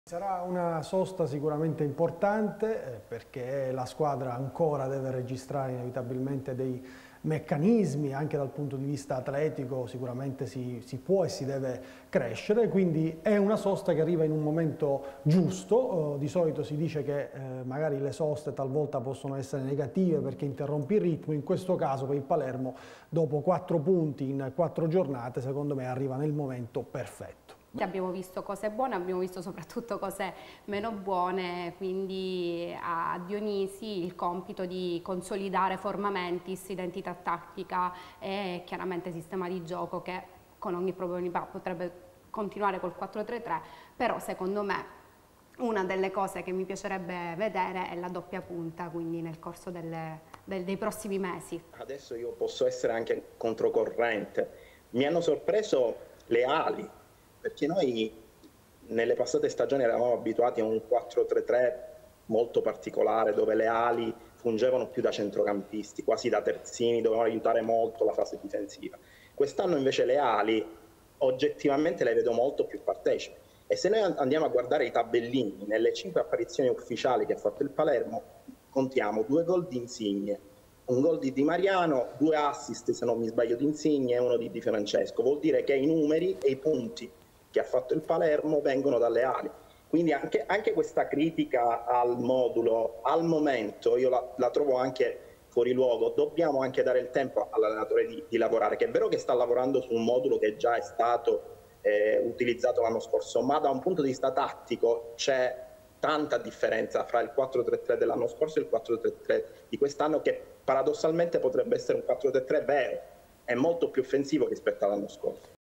Sarà una sosta sicuramente importante perché la squadra ancora deve registrare inevitabilmente dei meccanismi, anche dal punto di vista atletico sicuramente si può e si deve crescere, quindi è una sosta che arriva in un momento giusto. Di solito si dice che magari le soste talvolta possono essere negative perché interrompi il ritmo, in questo caso per il Palermo dopo 4 punti in 4 giornate secondo me arriva nel momento perfetto. Abbiamo visto cose buone, abbiamo visto soprattutto cose meno buone, quindi a Dionisi il compito di consolidare forma mentis, identità tattica e chiaramente sistema di gioco che con ogni probabilità potrebbe continuare col 4-3-3, però secondo me una delle cose che mi piacerebbe vedere è la doppia punta, quindi nel corso dei prossimi mesi. Adesso io posso essere anche controcorrente, mi hanno sorpreso le ali, perché noi nelle passate stagioni eravamo abituati a un 4-3-3 molto particolare dove le ali fungevano più da centrocampisti, quasi da terzini, dovevano aiutare molto la fase difensiva. Quest'anno invece le ali oggettivamente le vedo molto più partecipi e se noi andiamo a guardare i tabellini nelle 5 apparizioni ufficiali che ha fatto il Palermo contiamo 2 gol di Insigne, un gol di Di Mariano, 2 assist se non mi sbaglio di Insigne e 1 di Di Francesco. Vuol dire che i numeri e i punti che ha fatto il Palermo vengono dalle ali. Quindi anche questa critica al modulo, al momento, io la trovo anche fuori luogo. Dobbiamo anche dare il tempo all'allenatore di lavorare, che è vero che sta lavorando su un modulo che già è stato utilizzato l'anno scorso, ma da un punto di vista tattico c'è tanta differenza fra il 4-3-3 dell'anno scorso e il 4-3-3 di quest'anno, che paradossalmente potrebbe essere un 4-3-3 vero, è molto più offensivo rispetto all'anno scorso.